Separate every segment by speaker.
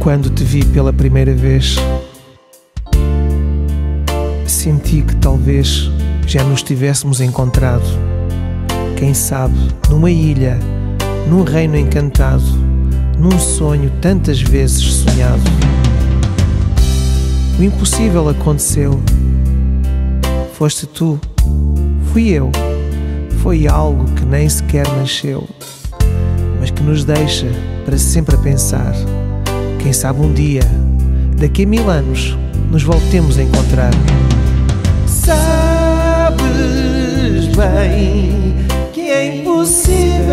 Speaker 1: Quando te vi pela primeira vez, senti que talvez já nos tivéssemos encontrado. Quem sabe, numa ilha, num reino encantado, num sonho tantas vezes sonhado. O impossível aconteceu. Foste tu, fui eu. Foi algo que nem sequer nasceu, mas que nos deixa para sempre a pensar. Quem sabe um dia, daqui a 1000 anos, nos voltemos a encontrar.
Speaker 2: Sabes bem que é impossível,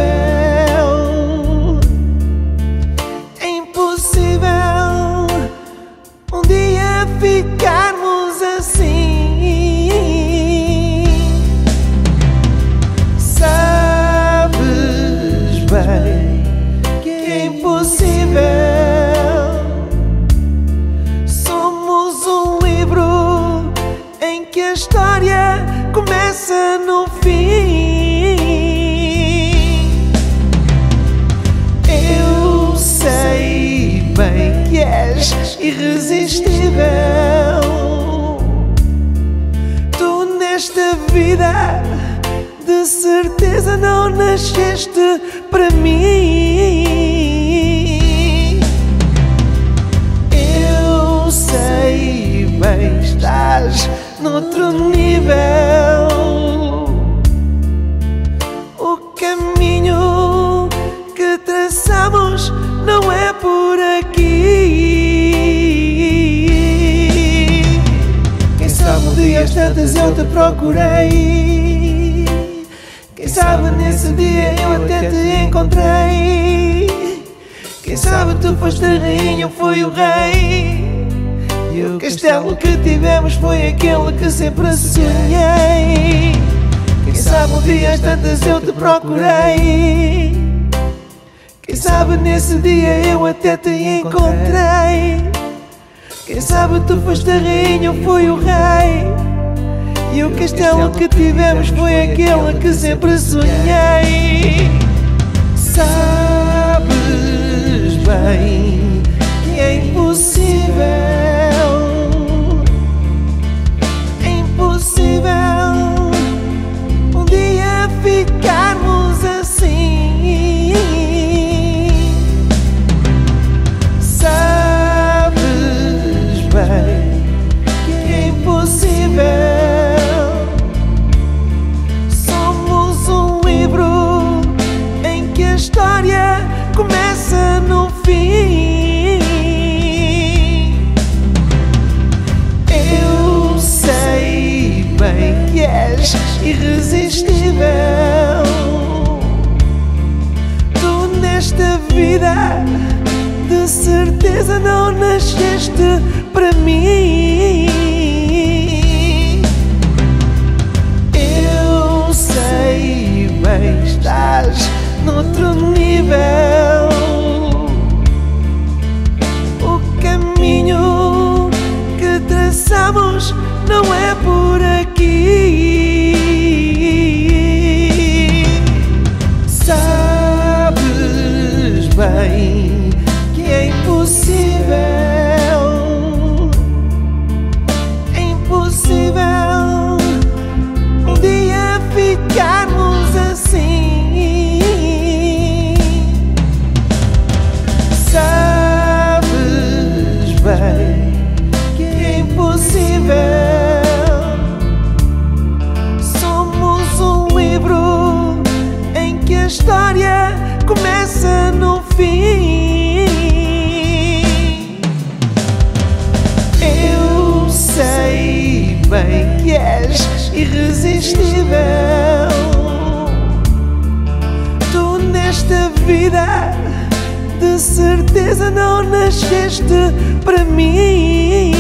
Speaker 2: um dia ficarmos assim. Sabes bem que é impossível. Somos um livro em que a história começa no fim. Eu sei bem que és irresistível. Tu nesta vida de certeza não nasceste para mim. Eu sei bem, estás noutro nível. O caminho que traçamos não é por aqui. Quem sabe um dia às tantas eu te procurei. Quem sabe nesse dia eu até te encontrei. Quem sabe tu foste a rainha, eu fui o rei. E o castelo que tivemos foi aquele que sempre sonhei. Quem sabe um dia às tantas eu te procurei. Quem sabe nesse dia eu até te encontrei. Quem sabe tu foste a rainha, eu fui o rei. E o castelo que tivemos foi aquele que sempre sonhei. Sabes bem que é impossível, um dia ficarmos assim. Sabes bem que é impossível. Somos um livro em que a história começa no fim. Eu sei bem que és irresistível. Tu nesta vida de certeza não nasceste para mim. Eu sei bem, estás noutro nível. O caminho que traçamos não é por aqui. Sabes bem que é impossível, um dia ficarmos assim. Sabes bem que é impossível. Somos um livro em que a história começa no fim. Eu sei bem que és irresistível. Tu nesta vida de certeza não nasceste para mim.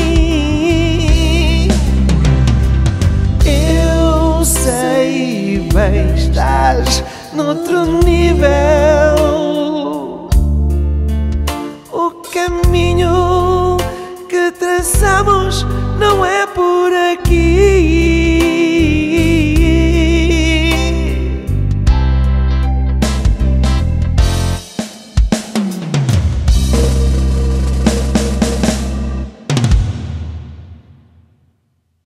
Speaker 2: Eu sei bem, estás noutro nível. O caminho que traçamos não é por